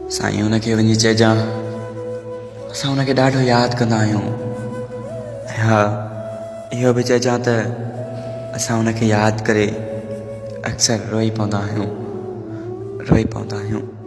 साईं हुनखे वञी चइजां असां हुनखे ॾाढो यादि कंदा आहियूं। हा, इहो बि चइजां त असां हुनखे यादि करे अक्सर रोई पवंदा आहियूं।